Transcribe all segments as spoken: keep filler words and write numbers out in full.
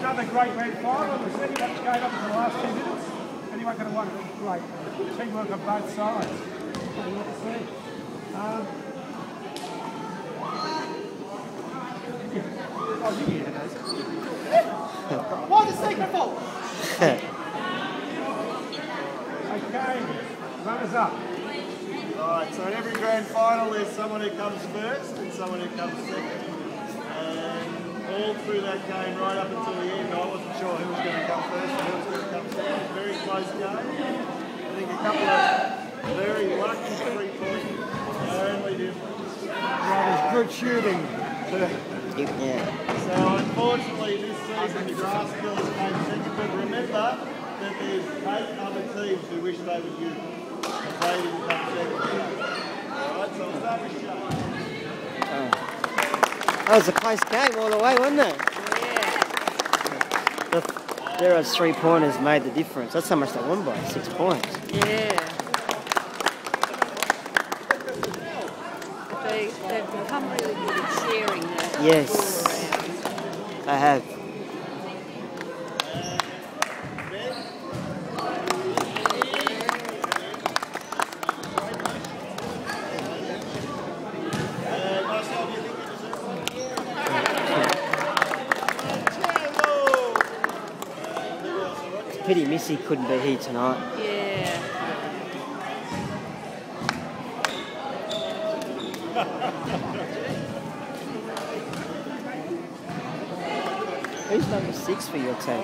another great grand final. It was very much going up in the last two minutes. Anyone going to win? Great. Teamwork on both sides. What do you want to see? Um, oh, you get it, why the secret fault? Okay, runners up. Alright, so in every grand final there's someone who comes first and someone who comes second. And all through that game, right up until the end, I wasn't sure who was going to come first and who was going to come second. Very close game. I think a couple of very lucky three points. Only difference. Well, there's good shooting. Yeah. So unfortunately this season the Grass Killers came second, but remember that there's eight other teams who wish they were you. And they didn't come second. Alright, so I'll start with Shane. Oh. That was a close game all the way, wasn't it? Yeah. The, their three pointers made the difference. That's how much they won by, six points. Yeah. They, they've become really good at sharing that. Yes, I have. It's a pity Missy couldn't be here tonight. Yeah. Who's number six for your team?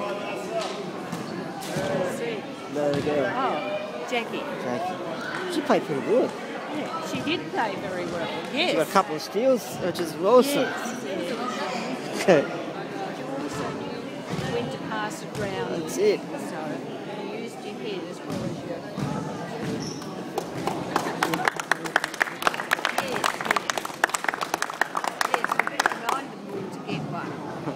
No, the girl. Oh, Jackie. Jackie. She played pretty good. Yeah, she did play very well. Yes. She got a couple of steals, which is awesome. Yes, yes. Good. She also knew when to pass it round. That's it. So you used your head as well as your... Yes, yes. Yes, we reminded them to get one.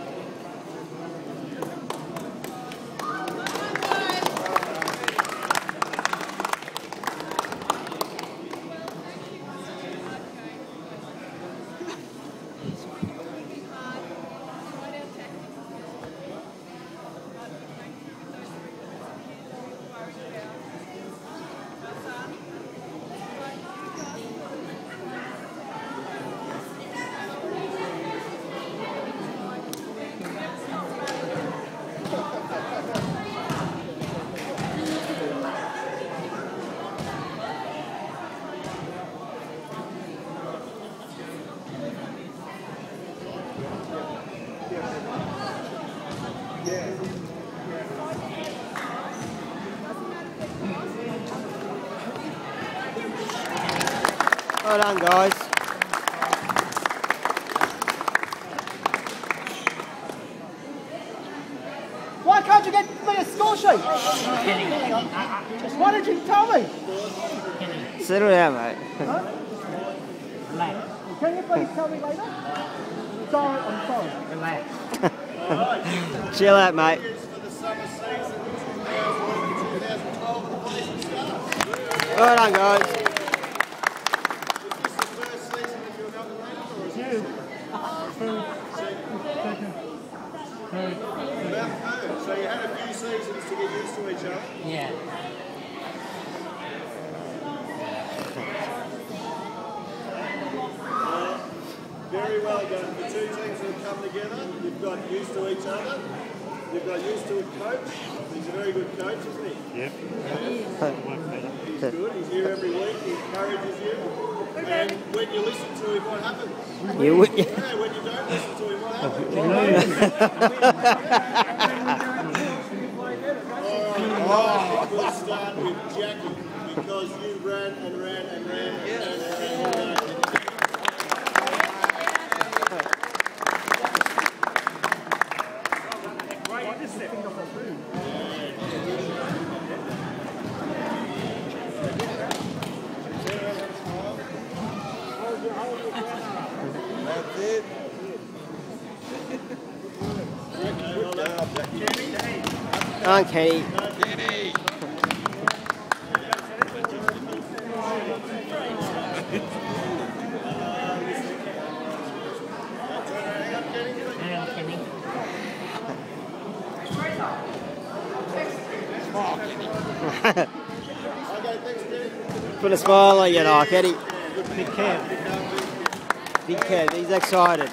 Well done, guys. Why can't you get me a score sheet? Why did you tell me? Settle down, mate. Huh? Can you please tell me later? Sorry, I'm sorry. Relax. Chill out, mate. Well done, guys. So you had a few seasons to get used to each other? Yeah. Uh, very well done. The two teams that have come together, you've got used to each other, you've got used to a coach. He's a very good coach, isn't he? Yep. He's good, he's here every week, he encourages you. And when you listen to him, what happens? You would. Yeah, when you don't listen to him, what happens? Alright, we'll start with Jackie, because you ran and ran and ran and ran and ran and ran. That's it. Come on, Kenny. Kenny. Hang on, Kenny. Okay, thanks, Kev. Put a smile on your knock, Eddie. Big Kev. Big Kev, he's excited.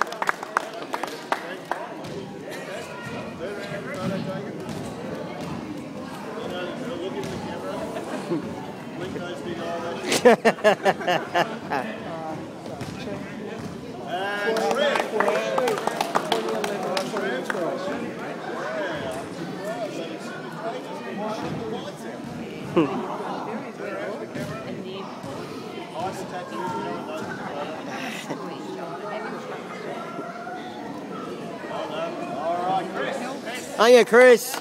Hiya, Chris.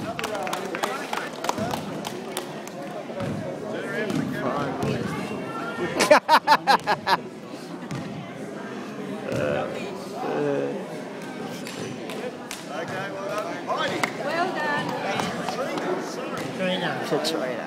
Well done. Trina. Trina.